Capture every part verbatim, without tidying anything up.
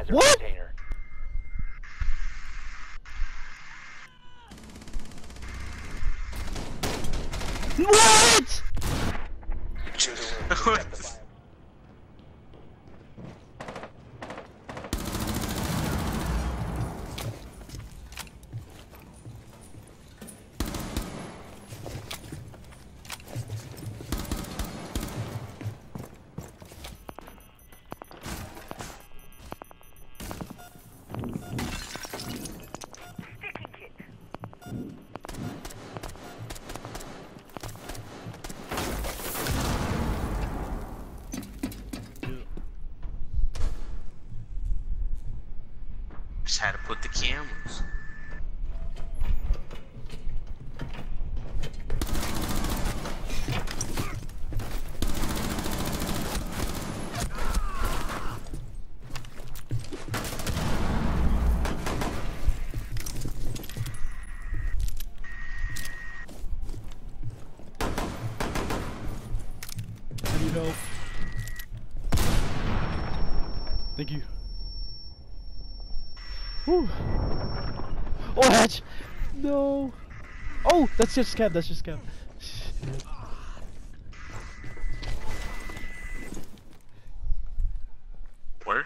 biohazard What? container. What? Secure the room. Protect the bio- Just had to put the cameras. I need help. Thank you. Whew. Oh, hatch! No! Oh, that's just Kev, that's just Kev. Where?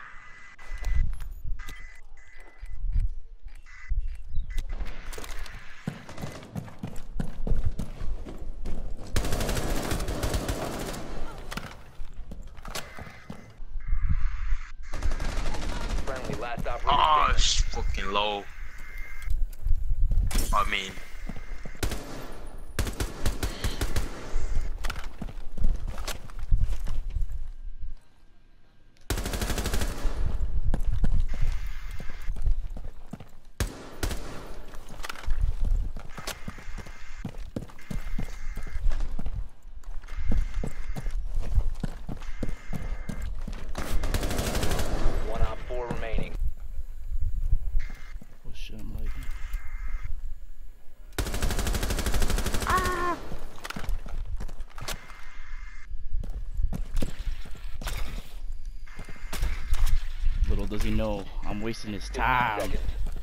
Friendly, last operator Oh, standing. it's fucking low. I mean, One op four remaining. Oh shit, I'm lagging. Little does he know, I'm wasting his time. Seconds.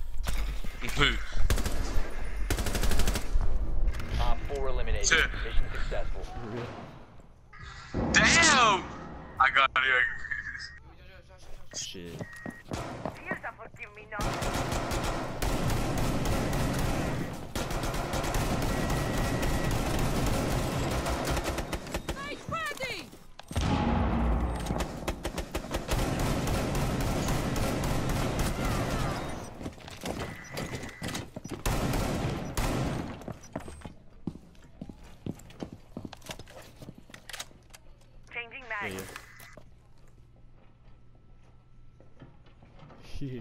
Op four eliminated. Shit. Mission successful. damn! I got it. Shit. Changing Yeah, mag. yeah.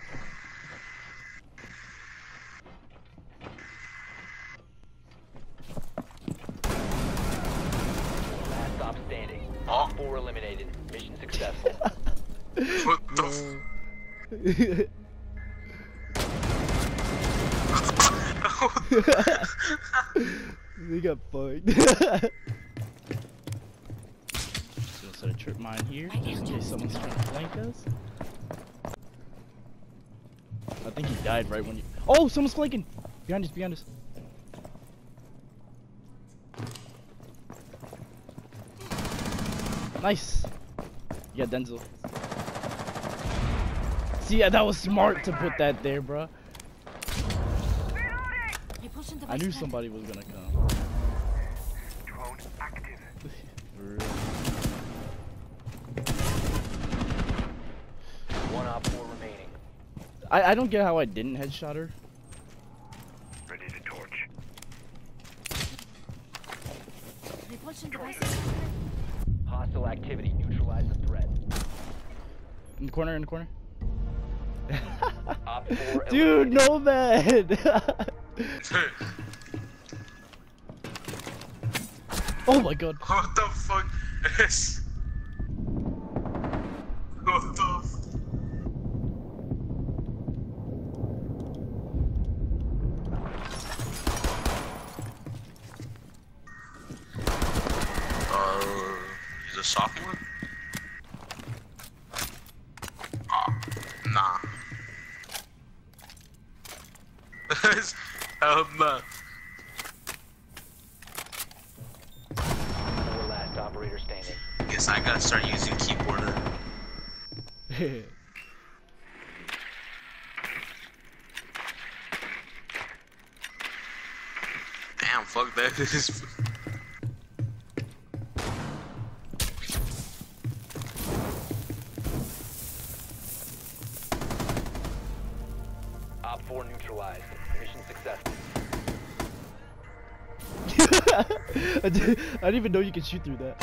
Last stop standing. Oh. Op four eliminated. Mission successful. What the f- We got fucked. Just gonna set a trip mine here, just in case someone's trying to flank us. I think he died right when you. Oh, someone's flanking! Behind us, behind us. Nice! Yeah, Denzel. See, yeah, that was smart to put that there, bruh. I knew somebody was gonna come. Drone active. For real. One op four remaining. I, I don't get how I didn't headshot her. Ready to torch. Hostile activity. Neutralize the threat. In the corner, in the corner. Op four Dude, eliminated. no man! Oh my god. What the fuck is? What the f- Uh, he's a sophomore? Ah, Cause um uh, Four last operator standing. guess I gotta start using keyboard. Damn, fuck that. This is Op four neutralized. Mission successful. I, did, I didn't even know you could shoot through that.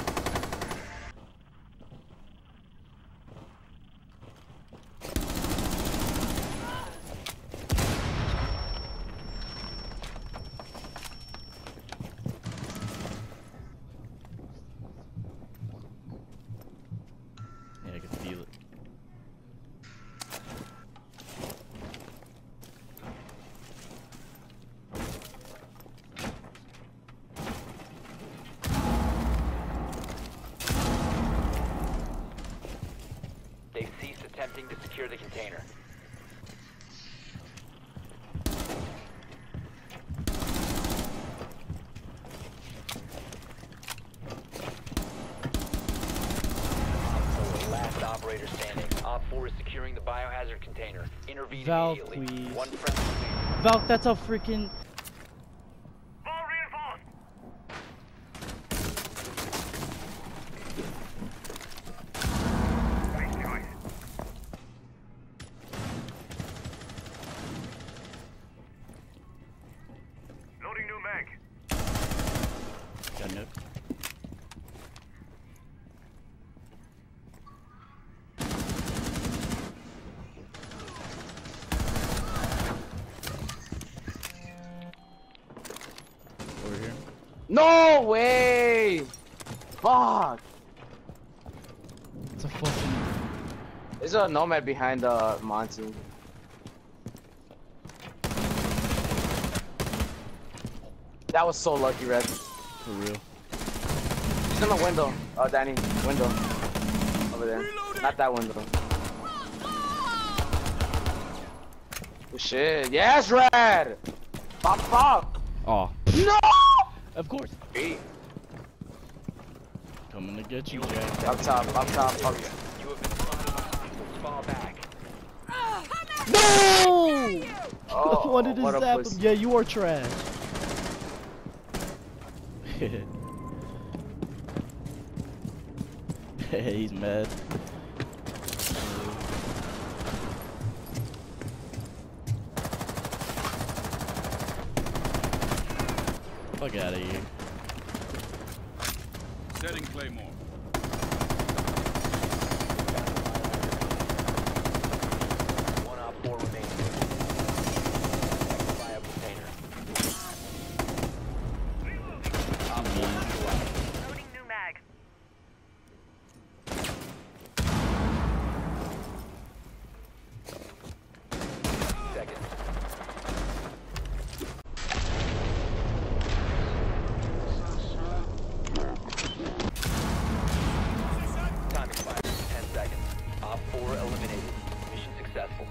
Yeah, I can feel it. They've ceased attempting to secure the container. Op four, last operator standing. Op four is securing the biohazard container. Intervene Valve, immediately. please. One friendly remaining. Valk, that's a freaking. Ball reinforced. Nice choice. Loading new mag. Got nuke. Over here. No way! Fuck! It's a fucking. There's a nomad behind the uh, monsoon. That was so lucky, Red. For real. He's in the window. Oh, Danny, window. Over there. Not that window. Oh shit. Yes, Red! Pop, pop! Oh. No! Of course. Hey. Coming to get you, Jack. Up top, up top, up top. You have been spotted. Fall back. No! Oh, What did what this a happen? pussy. Yeah, you are trash. He's mad. Fuck out of here. Setting Claymore. One op four remaining. Bio container. Op four neutralized. Loading new mag. Seconds. Time expires in ten seconds. Op four eliminated. Mission successful.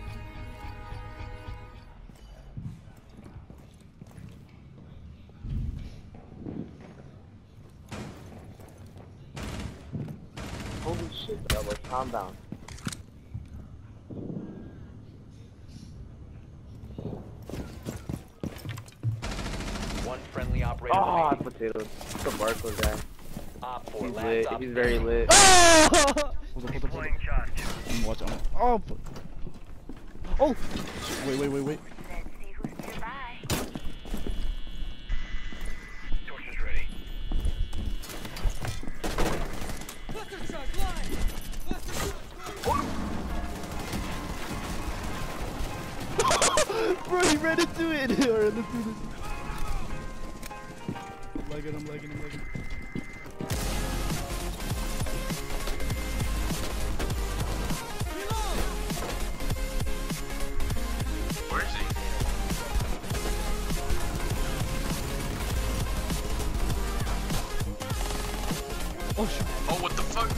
Holy shit, double. Calm down. One friendly operator Oh, remaining. potatoes. The Barcode guy. Op four He's last lit. op He's very lit. Oh! Hold up, hold up, hold up. Deploying charge. I'm watching. Oh! fu- Oh! Wait, wait, wait, wait. Let's see who's nearby. Torch is ready. Bro, he ran into it. Alright, let's do this. I'm lagging, I'm lagging, I'm lagging. where is he? Oh, shit. Oh, what the fuck?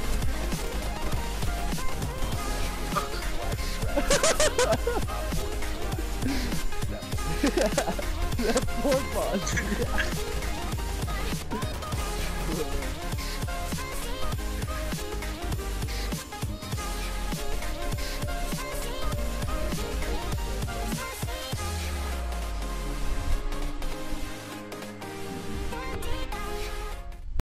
pork bus.